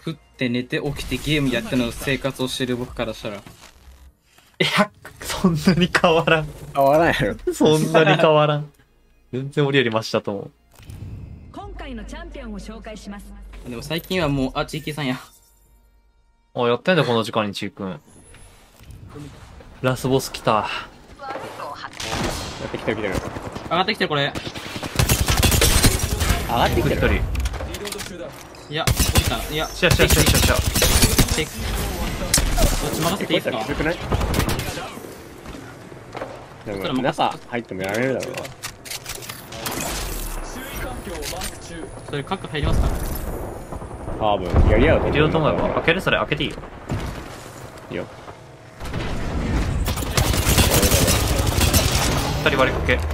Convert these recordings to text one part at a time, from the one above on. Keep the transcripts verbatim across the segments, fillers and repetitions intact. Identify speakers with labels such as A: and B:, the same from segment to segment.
A: 食って寝て起きてゲームやっての生活をしてる僕からしたら。
B: いや、そんなに変わらん。
C: 変わらんやろ。
B: そんなに変わらん。全然俺よりマシだと思う。
D: 今回のチャンピオンを紹介します。
A: でも最近はもう、あ、チーキーさんや。
B: あ、やってんだこの時間にちーくん。ラスボス来た。
C: やってきてる来てる。
A: 上がってきてるこれ。
C: 上がってきてる。
A: いや、降りたな。いや、
B: シャシャシャシャシャ。
A: テイク。どっち任せていいですか？
C: 低くない？でも中入ってもやられるだろうな。
A: それ核入りますか？
C: 多分やり合うと
B: 入れようと思えば開ける。それ開けていいよ。
C: いいよ。
B: 二人割りかけ。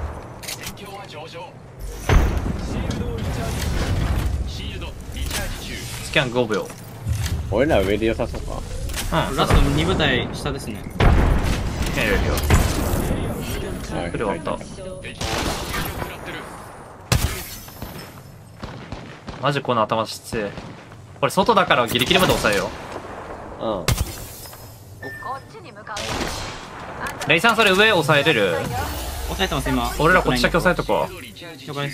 B: スキャンごびょう。
C: 俺ら上で良さそうか。
B: うん。
A: ラストに部隊下ですね。
B: スキャン入れるよ。
C: はい。
B: これ終わった。マジこの頭しつい。これ外だからギリギリまで抑えよ
C: うん。
B: う。レイさんそれ上抑えれる？
A: 押さえてます今。
B: 俺らこっちだけ押さえとこう。
A: 了解です。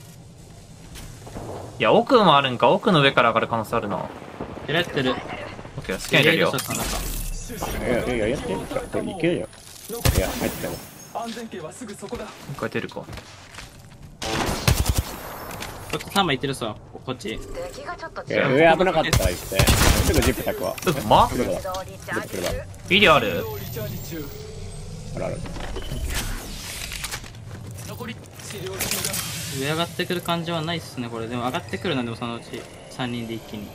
B: いや、奥もあるんか。奥の上から上がる可能性あるな。
A: やられてる。
B: オッケー、スキャン入れるよ。
C: いやいややってるか。これいけるよ。いや入ってたよ。
B: 一回出るか。
A: こっちさん枚いってるさ。こっち。
C: いや上危なかったら言って。すぐジップ炊くわ。
B: うまっ。
C: 来るわ。ジップ来るわ。
B: ビデオある？
C: あるある。
A: 上上がってくる感じはないっすねこれ。でも上がってくるな。でもそのうちさんにんで一気に。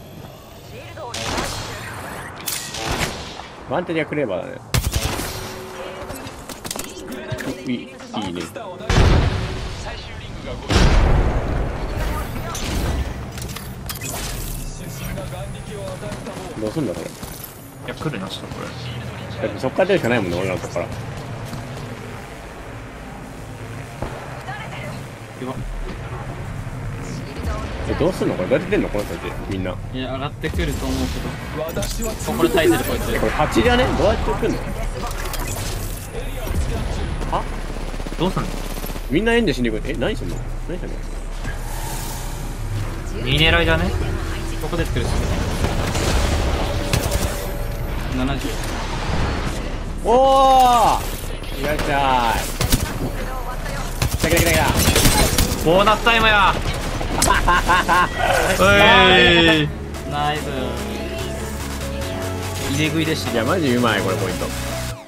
C: ワンテリアクレーバーだね。いい、いいね。どうすんだこれ。
B: いや、来るな、ちょっとこれ。
C: だってそっから出るしかないもんね、俺らのとこから。え、どうすんのこれ。どうやって出んのこの人たち、みんな。
A: いや上がってくると思うけど。ここで耐えてるこいつ。
C: え、これはちじゃね？どうやって来んの？は？
B: どうすんの？
C: みんなエンで死んでいく。え、何すんの？何すんの？
B: に狙いだね。
A: ここで作るし。ななじゅう。
C: おー！いらっしゃい。来た来た来た来た。
B: ボーナスタイムや。おい。
A: ナイス。入れ食いでしたね。
C: いや、マジうまい、これポイント。